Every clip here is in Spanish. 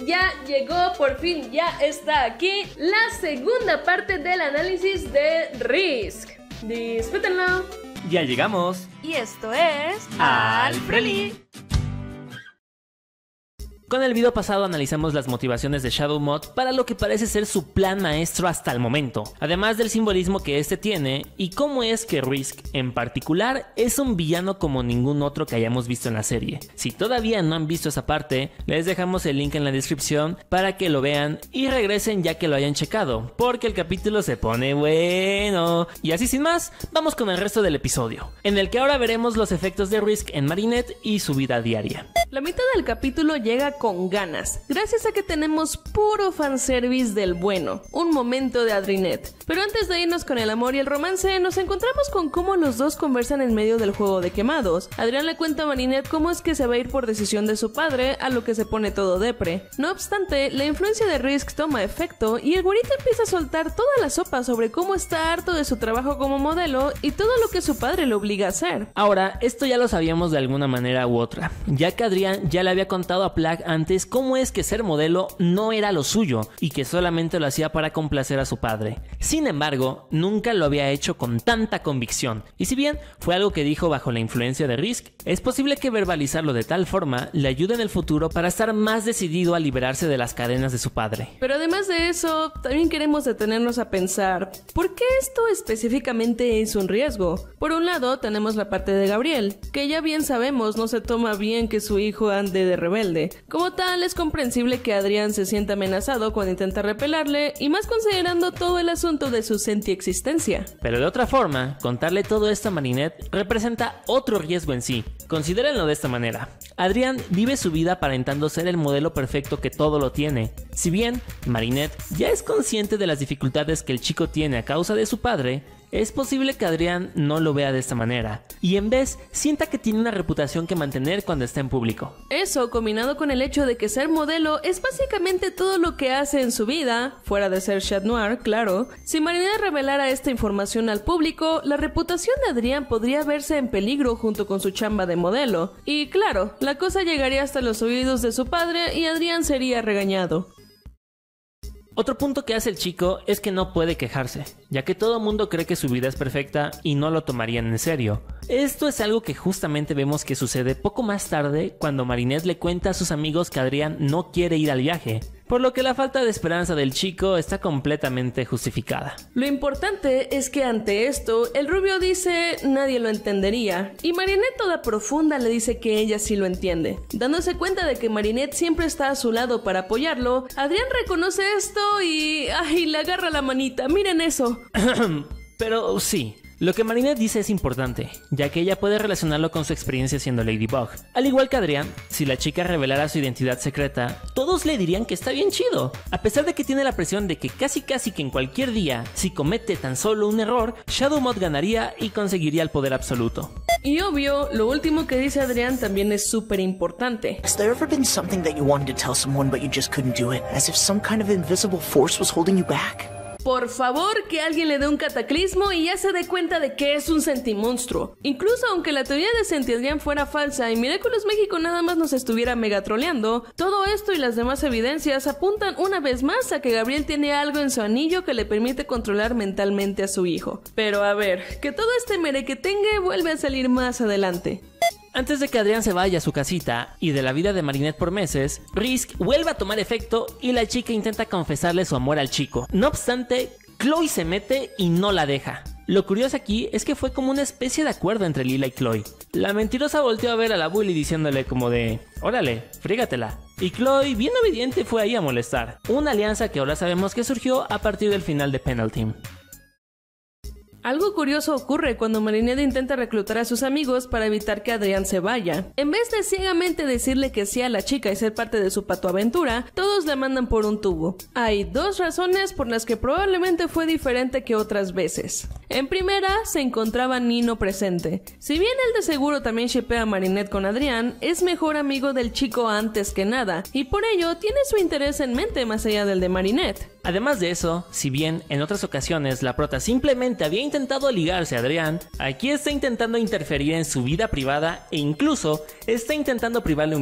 ya llegó, por fin ya está aquí la segunda parte del análisis de Risk. Disfrútenlo. Ya llegamos. Y esto es Al Preli. Con el video pasado analizamos las motivaciones de Shadow Mod para lo que parece ser su plan maestro hasta el momento, además del simbolismo que este tiene y cómo es que Risk en particular es un villano como ningún otro que hayamos visto en la serie. Si todavía no han visto esa parte, les dejamos el link en la descripción para que lo vean y regresen ya que lo hayan checado, porque el capítulo se pone bueno. Y así sin más, vamos con el resto del episodio, en el que ahora veremos los efectos de Risk en Marinette y su vida diaria. La mitad del capítulo llega con ganas, gracias a que tenemos puro fanservice del bueno, un momento de Adrinette. Pero antes de irnos con el amor y el romance, nos encontramos con cómo los dos conversan en medio del juego de quemados. Adrián le cuenta a Marinette cómo es que se va a ir por decisión de su padre, a lo que se pone todo depre. No obstante, la influencia de Risk toma efecto y el güerito empieza a soltar toda la sopa sobre cómo está harto de su trabajo como modelo y todo lo que su padre le obliga a hacer. Ahora, esto ya lo sabíamos de alguna manera u otra, ya que Adrián ya le había contado a Plagg antes cómo es que ser modelo no era lo suyo y que solamente lo hacía para complacer a su padre. Sin embargo, nunca lo había hecho con tanta convicción, y si bien fue algo que dijo bajo la influencia de Risk, es posible que verbalizarlo de tal forma le ayude en el futuro para estar más decidido a liberarse de las cadenas de su padre. Pero además de eso, también queremos detenernos a pensar, ¿por qué esto específicamente es un riesgo? Por un lado, tenemos la parte de Gabriel, que ya bien sabemos no se toma bien que su hijo ande de rebelde. Como tal, es comprensible que Adrián se sienta amenazado cuando intenta repelarle, y más considerando todo el asunto de su sentiexistencia. Pero de otra forma, contarle todo esto a Marinette representa otro riesgo en sí. Considérenlo de esta manera. Adrián vive su vida aparentando ser el modelo perfecto que todo lo tiene. Si bien Marinette ya es consciente de las dificultades que el chico tiene a causa de su padre, es posible que Adrián no lo vea de esta manera, y en vez sienta que tiene una reputación que mantener cuando está en público. Eso, combinado con el hecho de que ser modelo es básicamente todo lo que hace en su vida, fuera de ser Chat Noir, claro. Si Marinette revelara esta información al público, la reputación de Adrián podría verse en peligro junto con su chamba de modelo. Y claro, la cosa llegaría hasta los oídos de su padre y Adrián sería regañado. Otro punto que hace el chico es que no puede quejarse, ya que todo mundo cree que su vida es perfecta y no lo tomarían en serio. Esto es algo que justamente vemos que sucede poco más tarde cuando Marinette le cuenta a sus amigos que Adrián no quiere ir al viaje, por lo que la falta de esperanza del chico está completamente justificada. Lo importante es que ante esto, el rubio dice nadie lo entendería, y Marinette toda profunda le dice que ella sí lo entiende. Dándose cuenta de que Marinette siempre está a su lado para apoyarlo, Adrián reconoce esto y... ¡ay! Le agarra la manita, miren eso. Pero sí, lo que Marinette dice es importante, ya que ella puede relacionarlo con su experiencia siendo Ladybug. Al igual que Adrián, si la chica revelara su identidad secreta, todos le dirían que está bien chido. A pesar de que tiene la presión de que casi que en cualquier día, si comete tan solo un error, Shadow Mod ganaría y conseguiría el poder absoluto. Y obvio, lo último que dice Adrián también es súper importante. Has there ever been something that you wanted to tell someone but you just couldn't do it? As if some kind of invisible force was holding you back? Por favor, que alguien le dé un cataclismo y ya se dé cuenta de que es un sentimonstruo. Incluso aunque la teoría de Sentiadrián fuera falsa y Miraculous México nada más nos estuviera megatroleando, todo esto y las demás evidencias apuntan una vez más a que Gabriel tiene algo en su anillo que le permite controlar mentalmente a su hijo. Pero a ver, que todo este merequetengue vuelve a salir más adelante. Antes de que Adrián se vaya a su casita y de la vida de Marinette por meses, Risk vuelve a tomar efecto y la chica intenta confesarle su amor al chico. No obstante, Chloe se mete y no la deja. Lo curioso aquí es que fue como una especie de acuerdo entre Lila y Chloe. La mentirosa volteó a ver a la bully diciéndole como de órale, frígatela. Y Chloe, bien obediente, fue ahí a molestar. Una alianza que ahora sabemos que surgió a partir del final de Penalty. Algo curioso ocurre cuando Marinette intenta reclutar a sus amigos para evitar que Adrián se vaya. En vez de ciegamente decirle que sí a la chica y ser parte de su patoaventura, todos la mandan por un tubo. Hay dos razones por las que probablemente fue diferente que otras veces. En primera, se encontraba Nino presente. Si bien él de seguro también shippea a Marinette con Adrián, es mejor amigo del chico antes que nada, y por ello tiene su interés en mente más allá del de Marinette. Además de eso, si bien en otras ocasiones la prota simplemente había intentado ligarse a Adrián, aquí está intentando interferir en su vida privada e incluso está intentando privarle un viaje.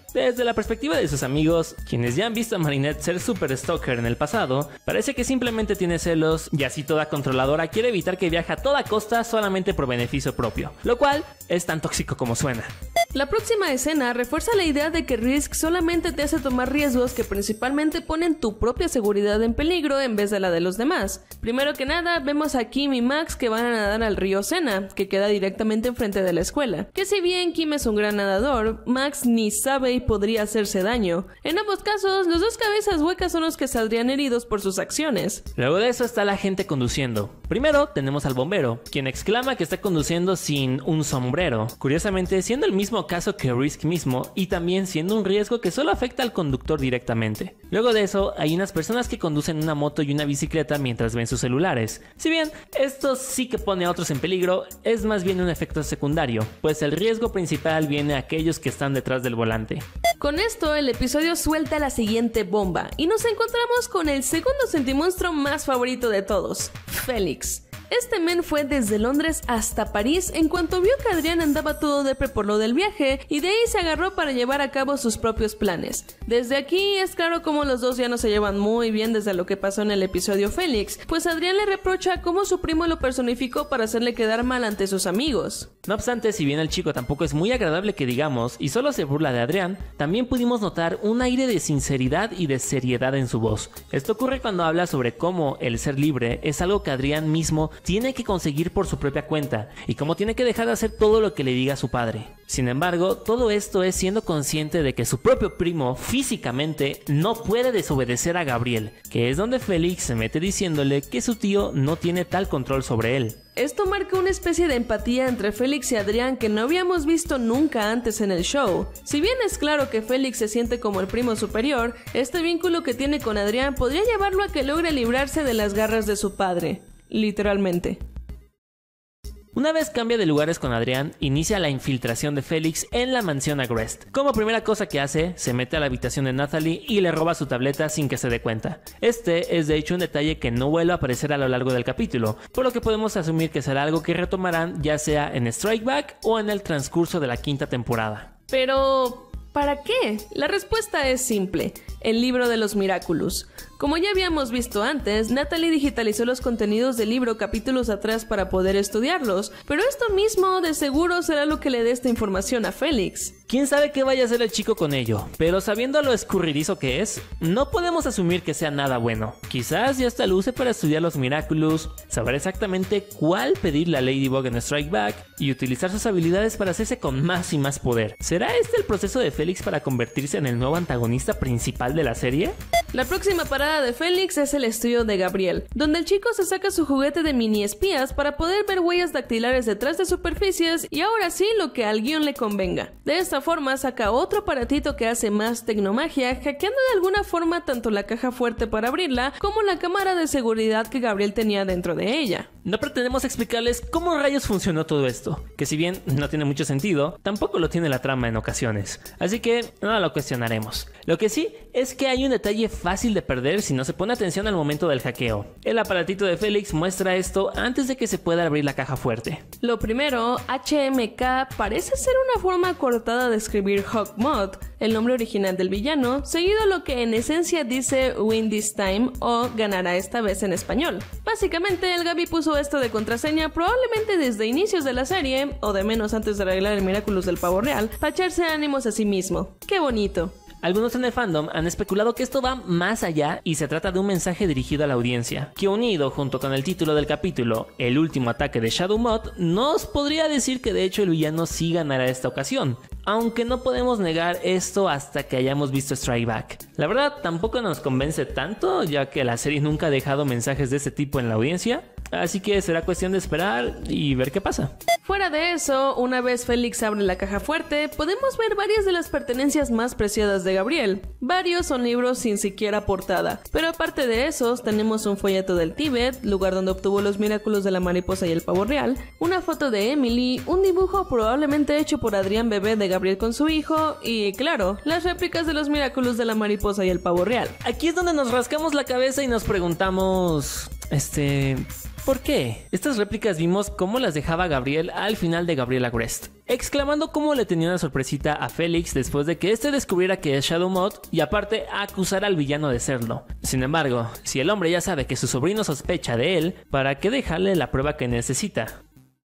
Desde la perspectiva de sus amigos, quienes ya han visto a Marinette ser super stalker en el pasado, parece que simplemente tiene celos y así toda controladora quiere evitar que viaje a toda costa solamente por beneficio propio, lo cual es tan tóxico como suena. La próxima escena refuerza la idea de que Risk solamente te hace tomar riesgos que principalmente ponen tu propia seguridad en peligro en vez de la de los demás. Primero que nada, vemos a Kim y Max que van a nadar al río Sena, que queda directamente enfrente de la escuela. Que si bien Kim es un gran nadador, Max ni sabe y podría hacerse daño. En ambos casos, los dos cabezas huecas son los que saldrían heridos por sus acciones. Luego de eso está la gente conduciendo. Primero tenemos al bombero, quien exclama que está conduciendo sin un sombrero, curiosamente siendo el mismo caso que Risk mismo y también siendo un riesgo que solo afecta al conductor directamente. Luego de eso hay unas personas que conducen una moto y una bicicleta mientras ven sus celulares. Si bien esto sí que pone a otros en peligro, es más bien un efecto secundario, pues el riesgo principal viene a aquellos que están detrás del volante. Con esto, el episodio suelta la siguiente bomba y nos encontramos con el segundo sentimonstruo más favorito de todos, Felix. Este men fue desde Londres hasta París en cuanto vio que Adrián andaba todo depre por lo del viaje y de ahí se agarró para llevar a cabo sus propios planes. Desde aquí es claro cómo los dos ya no se llevan muy bien desde lo que pasó en el episodio Félix, pues Adrián le reprocha cómo su primo lo personificó para hacerle quedar mal ante sus amigos. No obstante, si bien el chico tampoco es muy agradable que digamos y solo se burla de Adrián, también pudimos notar un aire de sinceridad y de seriedad en su voz. Esto ocurre cuando habla sobre cómo el ser libre es algo que Adrián mismo tiene que conseguir por su propia cuenta y cómo tiene que dejar de hacer todo lo que le diga su padre. Sin embargo, todo esto es siendo consciente de que su propio primo físicamente no puede desobedecer a Gabriel, que es donde Félix se mete diciéndole que su tío no tiene tal control sobre él. Esto marca una especie de empatía entre Félix y Adrián que no habíamos visto nunca antes en el show. Si bien es claro que Félix se siente como el primo superior, este vínculo que tiene con Adrián podría llevarlo a que logre librarse de las garras de su padre. Literalmente. Una vez cambia de lugares con Adrián, inicia la infiltración de Félix en la mansión Agreste. Como primera cosa que hace, se mete a la habitación de Natalie y le roba su tableta sin que se dé cuenta. Este es de hecho un detalle que no vuelve a aparecer a lo largo del capítulo, por lo que podemos asumir que será algo que retomarán ya sea en Strike Back o en el transcurso de la quinta temporada. Pero ¿para qué? La respuesta es simple: el libro de los Miraculous. Como ya habíamos visto antes, Natalie digitalizó los contenidos del libro capítulos atrás para poder estudiarlos, pero esto mismo de seguro será lo que le dé esta información a Félix. Quién sabe qué vaya a hacer el chico con ello, pero sabiendo lo escurridizo que es, no podemos asumir que sea nada bueno. Quizás ya hasta lo use para estudiar los Miraculous, saber exactamente cuál pedirle a Ladybug en Strike Back y utilizar sus habilidades para hacerse con más y más poder. ¿Será este el proceso de Félix para convertirse en el nuevo antagonista principal de la serie? La próxima parada de Félix es el estudio de Gabriel, donde el chico se saca su juguete de mini espías para poder ver huellas dactilares detrás de superficies y ahora sí lo que al guión le convenga. De esta forma saca otro aparatito que hace más tecnomagia, hackeando de alguna forma tanto la caja fuerte para abrirla como la cámara de seguridad que Gabriel tenía dentro de ella. No pretendemos explicarles cómo rayos funcionó todo esto, que si bien no tiene mucho sentido, tampoco lo tiene la trama en ocasiones, así que no lo cuestionaremos. Lo que sí es que hay un detalle fácil de perder si no se pone atención al momento del hackeo. El aparatito de Félix muestra esto antes de que se pueda abrir la caja fuerte. Lo primero, HMK parece ser una forma cortada de escribir Hawkmoth, el nombre original del villano, seguido lo que en esencia dice Win This Time o ganará esta vez en español. Básicamente el Gaby puso esto de contraseña probablemente desde inicios de la serie, o de menos antes de arreglar el Miraculous del pavo real, para echarse ánimos a sí mismo. ¡Qué bonito! Algunos en el fandom han especulado que esto va más allá y se trata de un mensaje dirigido a la audiencia, que unido junto con el título del capítulo, El último ataque de Shadow Moth, nos podría decir que de hecho el villano sí ganará esta ocasión, aunque no podemos negar esto hasta que hayamos visto Strike Back. La verdad tampoco nos convence tanto, ya que la serie nunca ha dejado mensajes de este tipo en la audiencia, así que será cuestión de esperar y ver qué pasa. Fuera de eso, una vez Félix abre la caja fuerte, podemos ver varias de las pertenencias más preciadas de Gabriel. Varios son libros sin siquiera portada, pero aparte de esos tenemos un folleto del Tíbet, lugar donde obtuvo los Miraculous de la mariposa y el pavo real, una foto de Emily, un dibujo probablemente hecho por Adrián bebé de Gabriel con su hijo y, claro, las réplicas de los Miraculous de la mariposa y el pavo real. Aquí es donde nos rascamos la cabeza y nos preguntamos... ¿Por qué? Estas réplicas vimos cómo las dejaba Gabriel al final de Gabriel Agreste, exclamando cómo le tenía una sorpresita a Félix después de que este descubriera que es Shadow Mod y aparte acusar al villano de serlo. Sin embargo, si el hombre ya sabe que su sobrino sospecha de él, ¿para qué dejarle la prueba que necesita?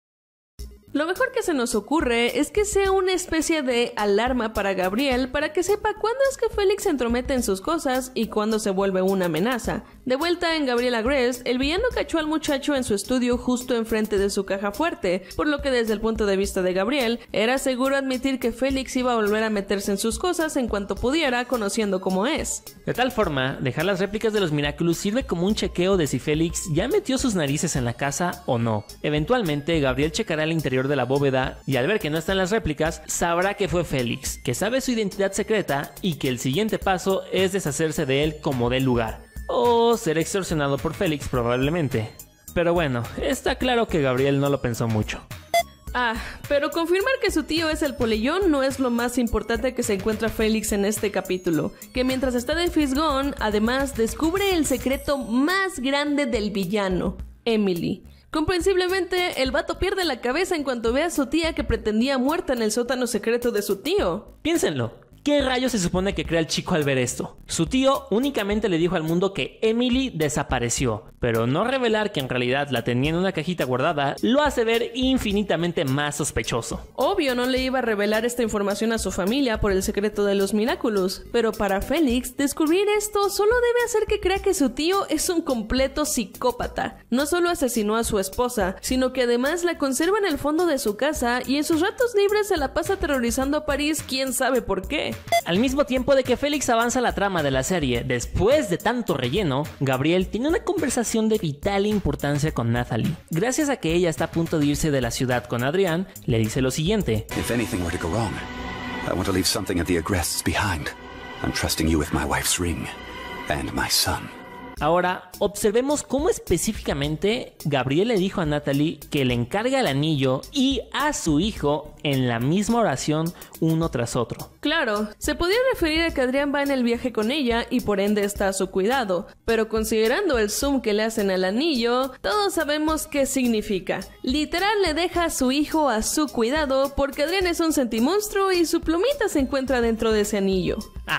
Lo mejor que se nos ocurre es que sea una especie de alarma para Gabriel para que sepa cuándo es que Félix se entromete en sus cosas y cuándo se vuelve una amenaza. De vuelta en Gabriel Agreste, el villano cachó al muchacho en su estudio justo enfrente de su caja fuerte, por lo que desde el punto de vista de Gabriel, era seguro admitir que Félix iba a volver a meterse en sus cosas en cuanto pudiera, conociendo cómo es. De tal forma, dejar las réplicas de los Miraculous sirve como un chequeo de si Félix ya metió sus narices en la casa o no. Eventualmente, Gabriel checará el interior de la bóveda y al ver que no están las réplicas, sabrá que fue Félix, que sabe su identidad secreta y que el siguiente paso es deshacerse de él como dé lugar. O ser extorsionado por Félix probablemente. Pero bueno, está claro que Gabriel no lo pensó mucho. Pero confirmar que su tío es el polillón no es lo más importante que se encuentra Félix en este capítulo, que mientras está de fisgón, además descubre el secreto más grande del villano, Emily. Comprensiblemente, el vato pierde la cabeza en cuanto ve a su tía que pretendía muerta en el sótano secreto de su tío. Piénsenlo. ¿Qué rayos se supone que crea el chico al ver esto? Su tío únicamente le dijo al mundo que Emily desapareció, pero no revelar que en realidad la tenía en una cajita guardada lo hace ver infinitamente más sospechoso. Obvio no le iba a revelar esta información a su familia por el secreto de los Miraculous, pero para Félix, descubrir esto solo debe hacer que crea que su tío es un completo psicópata. No solo asesinó a su esposa, sino que además la conserva en el fondo de su casa y en sus ratos libres se la pasa aterrorizando a París, quién sabe por qué. Al mismo tiempo de que Félix avanza la trama de la serie, después de tanto relleno, Gabriel tiene una conversación de vital importancia con Natalie. Gracias a que ella está a punto de irse de la ciudad con Adrián, le dice lo siguiente: If anything were to go wrong, I want to leave something at the Agrestes behind. I'm trusting you with my wife's ring and my son. Ahora, observemos cómo específicamente Gabriel le dijo a Natalie que le encarga el anillo y a su hijo en la misma oración uno tras otro. Claro, se podría referir a que Adrián va en el viaje con ella y por ende está a su cuidado, pero considerando el zoom que le hacen al anillo, todos sabemos qué significa. Literal le deja a su hijo a su cuidado porque Adrián es un sentimonstruo y su plumita se encuentra dentro de ese anillo.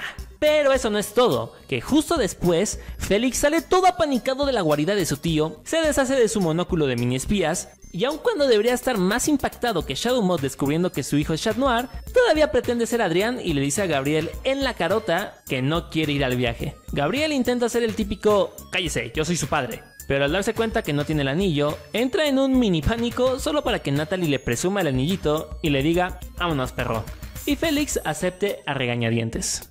Pero eso no es todo, que justo después, Félix sale todo apanicado de la guarida de su tío, se deshace de su monóculo de mini espías, y aun cuando debería estar más impactado que Shadow Mod descubriendo que su hijo es Chat Noir, todavía pretende ser Adrián y le dice a Gabriel en la carota que no quiere ir al viaje. Gabriel intenta hacer el típico "cállese, yo soy su padre", pero al darse cuenta que no tiene el anillo, entra en un mini pánico solo para que Natalie le presuma el anillito y le diga "vámonos, perro", y Félix acepte a regañadientes.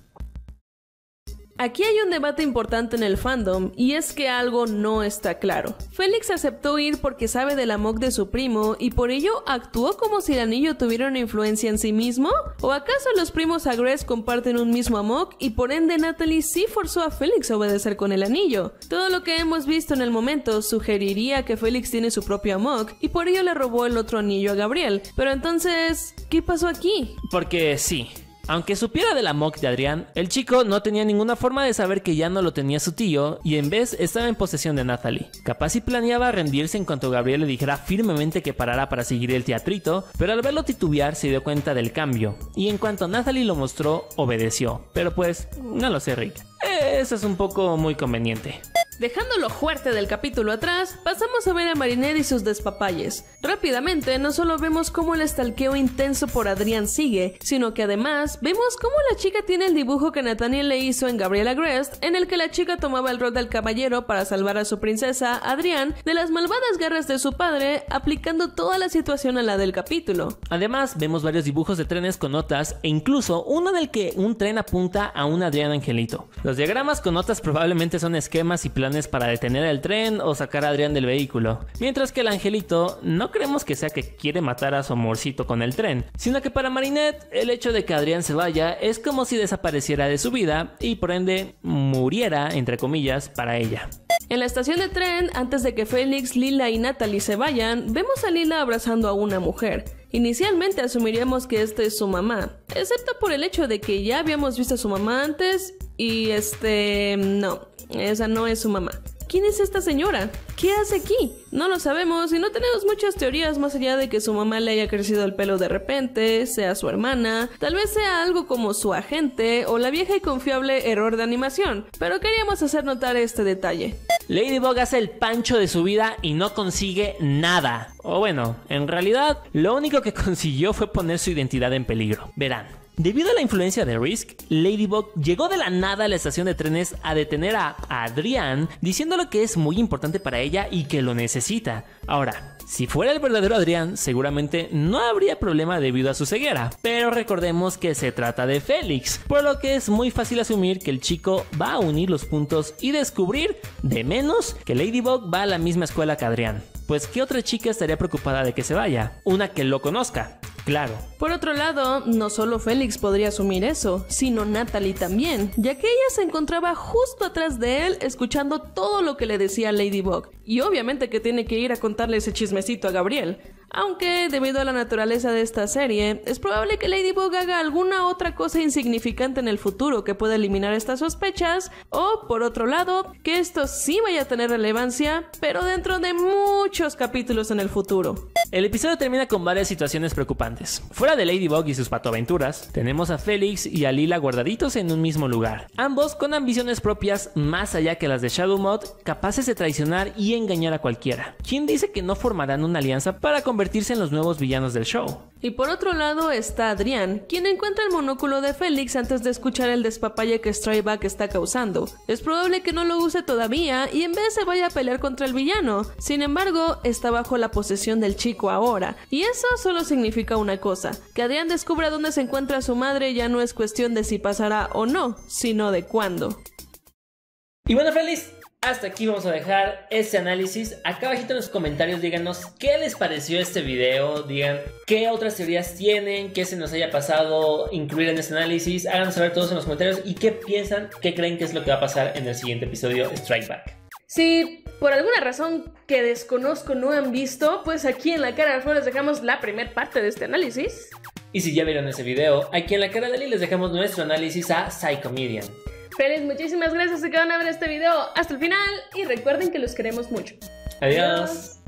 Aquí hay un debate importante en el fandom, y es que algo no está claro. Félix aceptó ir porque sabe del amok de su primo, y por ello actuó como si el anillo tuviera una influencia en sí mismo? ¿O acaso los primos Agreste comparten un mismo amok, y por ende Natalie sí forzó a Félix a obedecer con el anillo? Todo lo que hemos visto en el momento sugeriría que Félix tiene su propio amok, y por ello le robó el otro anillo a Gabriel. Pero entonces, ¿qué pasó aquí? Porque sí. Aunque supiera del amok de Adrián, el chico no tenía ninguna forma de saber que ya no lo tenía su tío y en vez estaba en posesión de Natalie. Capaz y planeaba rendirse en cuanto Gabriel le dijera firmemente que parara para seguir el teatrito, pero al verlo titubear se dio cuenta del cambio y en cuanto Natalie lo mostró, obedeció. Pero pues, no lo sé, Rick. Eso es un poco muy conveniente. Dejando lo fuerte del capítulo atrás, pasamos a ver a Marinette y sus despapalles. Rápidamente, no solo vemos cómo el stalkeo intenso por Adrián sigue, sino que además vemos cómo la chica tiene el dibujo que Nathaniel le hizo en Gabriel Agreste, en el que la chica tomaba el rol del caballero para salvar a su princesa, Adrián, de las malvadas garras de su padre, aplicando toda la situación a la del capítulo. Además, vemos varios dibujos de trenes con notas e incluso uno en el que un tren apunta a un Adrián Angelito. Los diagramas con notas probablemente son esquemas y planes para detener el tren o sacar a Adrián del vehículo, mientras que el angelito no creemos que sea que quiere matar a su amorcito con el tren, sino que para Marinette el hecho de que Adrián se vaya es como si desapareciera de su vida y por ende muriera, entre comillas, para ella. En la estación de tren, antes de que Félix, Lila y Natalie se vayan, vemos a Lila abrazando a una mujer. Inicialmente asumiríamos que esta es su mamá, excepto por el hecho de que ya habíamos visto a su mamá antes y no, esa no es su mamá. ¿Quién es esta señora? ¿Qué hace aquí? No lo sabemos y no tenemos muchas teorías más allá de que su mamá le haya crecido el pelo de repente, sea su hermana, tal vez sea algo como su agente o la vieja y confiable error de animación, pero queríamos hacer notar este detalle. Ladybug hace el pancho de su vida y no consigue nada. O bueno, en realidad, lo único que consiguió fue poner su identidad en peligro. Verán. Debido a la influencia de Risk, Ladybug llegó de la nada a la estación de trenes a detener a Adrián, diciéndole que es muy importante para ella y que lo necesita. Ahora, si fuera el verdadero Adrián, seguramente no habría problema debido a su ceguera, pero recordemos que se trata de Félix, por lo que es muy fácil asumir que el chico va a unir los puntos y descubrir, de menos, que Ladybug va a la misma escuela que Adrián. Pues ¿qué otra chica estaría preocupada de que se vaya? Una que lo conozca. Claro. Por otro lado, no solo Félix podría asumir eso, sino Natalie también, ya que ella se encontraba justo atrás de él escuchando todo lo que le decía Ladybug, y obviamente que tiene que ir a contarle ese chismecito a Gabriel. Aunque, debido a la naturaleza de esta serie, es probable que Ladybug haga alguna otra cosa insignificante en el futuro que pueda eliminar estas sospechas, o, por otro lado, que esto sí vaya a tener relevancia, pero dentro de muchos capítulos en el futuro. El episodio termina con varias situaciones preocupantes. Fuera de Ladybug y sus patoaventuras, tenemos a Félix y a Lila guardaditos en un mismo lugar, ambos con ambiciones propias más allá que las de Shadowmoth, capaces de traicionar y engañar a cualquiera. ¿Quién dice que no formarán una alianza para convertirse en los nuevos villanos del show? Y por otro lado está Adrián, quien encuentra el monóculo de Félix antes de escuchar el despapalle que Strayback está causando. Es probable que no lo use todavía y en vez se vaya a pelear contra el villano. Sin embargo, está bajo la posesión del chico ahora, y eso solo significa una cosa: que Adrián descubra dónde se encuentra su madre ya no es cuestión de si pasará o no, sino de cuándo. Y bueno, Félix, hasta aquí vamos a dejar este análisis. Acá abajito en los comentarios díganos qué les pareció este video, digan qué otras teorías tienen, qué se nos haya pasado incluir en este análisis. Háganos saber todos en los comentarios y qué piensan, qué creen que es lo que va a pasar en el siguiente episodio de Strike Back. Si por alguna razón que desconozco no han visto, pues aquí en la cara de Flor les dejamos la primera parte de este análisis. Y si ya vieron ese video, aquí en la cara de Lili les dejamos nuestro análisis a Psychomedian. Feliz, muchísimas gracias a que van a ver este video hasta el final y recuerden que los queremos mucho. Adiós.